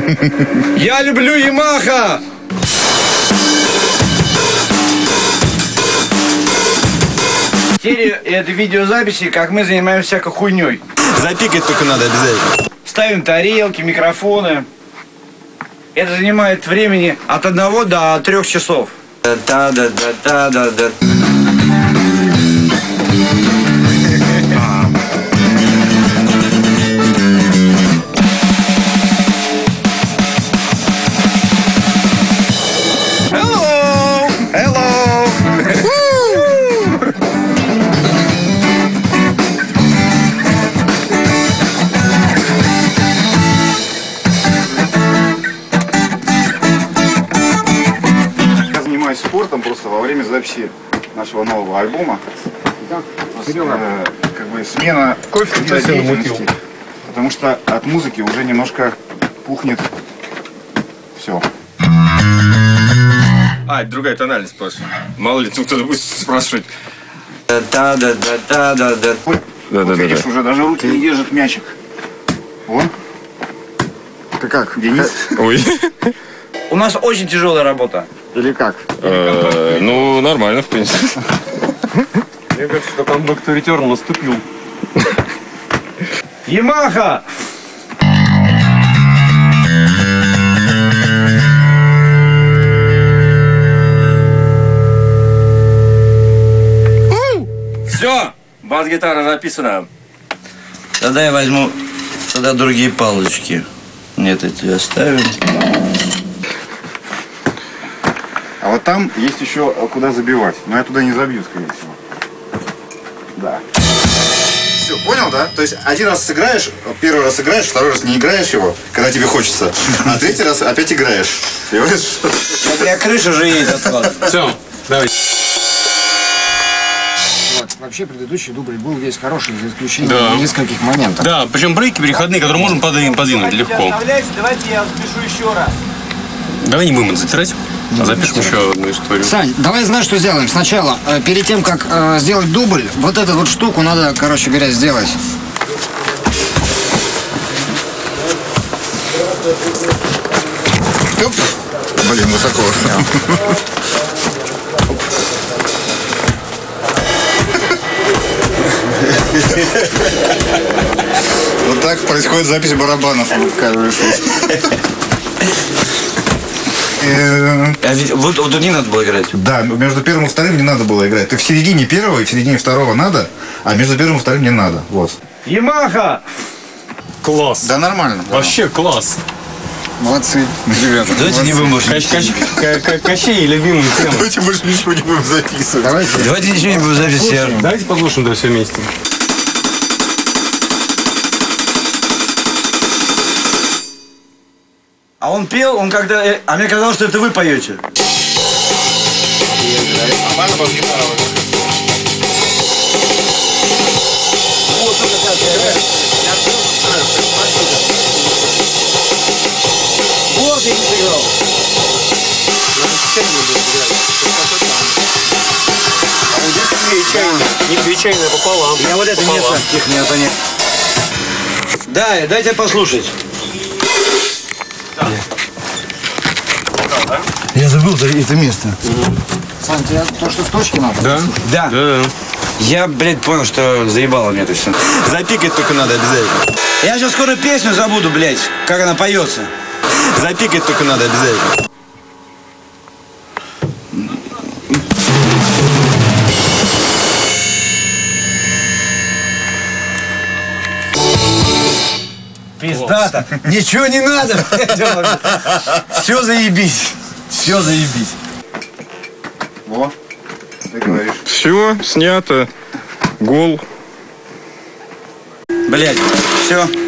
Я люблю Ямаха! Это видеозаписи, как мы занимаемся всякой хуйней. Запикать только надо обязательно. Ставим тарелки, микрофоны. Это занимает времени от 1 до 3 часов. Да-да-да-да-да-да. Спортом просто во время записи нашего нового альбома. Как бы смена деятельности, потому что от музыки уже немножко пухнет все. А, это другая тональность, Паша. Мало ли тут кто-то будет спрашивать. Да-да-да-да-да. Видишь, уже даже руки не держит мячик. Вон. Ты как, Денис? Ой. У нас очень тяжелая работа. Или как? Ну, нормально, в принципе. Мне кажется, что там Back to Return наступил. Ямаха! Все, бас-гитара записана. Тогда я возьму другие палочки. Нет, эти оставим. А вот там есть еще куда забивать. Но я туда не забью, скорее всего. Да. Все, понял, да? То есть один раз сыграешь, первый раз играешь, второй раз не играешь его, когда тебе хочется, а третий раз опять играешь. Понимаешь? Вот я крыша уже едет откладывать. Все, давай. Вот. Вообще предыдущий дубль был весь хороший, за исключением нескольких моментов. Да, причем брейки переходные, которые можем подвинуть легко. Давайте я запишу еще раз. Давай не будем это затирать, а запишем еще одну историю. Сань, давай знаешь, что сделаем? Сначала, перед тем, как сделать дубль, вот эту вот штуку надо, короче говоря, сделать. Оп. Блин, высоко. Вот так происходит запись барабанов. Вот не надо было играть. Да, между первым и вторым не надо было играть. Так в середине первого и в середине второго надо, а между первым и вторым не надо. Вот. Ямаха! Класс. Да нормально. Вообще класс. Молодцы, ребята. Давайте не будем больше. Кощей любимую тему. Давайте больше ничего не будем записывать. Давайте ничего не будем записывать. Давайте послушаем, да, все вместе. А он пел, он когда... А мне казалось, что это вы поете. Нормально бас-гитара. Вот я не сыграл. Не две чайные пополам. Я вот это место. Тихо, не это нет. Да, дайте послушать. Я забыл это место. Сань, тебе то, что с точки надо? Да? Да. Да. Я, блядь, понял, что заебало мне это все. Запикать только надо обязательно. Я сейчас скоро песню забуду, блядь, как она поется. Запикать только надо обязательно. Пиздата. Ничего не надо. Все заебись. Все заебись. Во, ты говоришь. Все, снято. Гол. Блядь, все.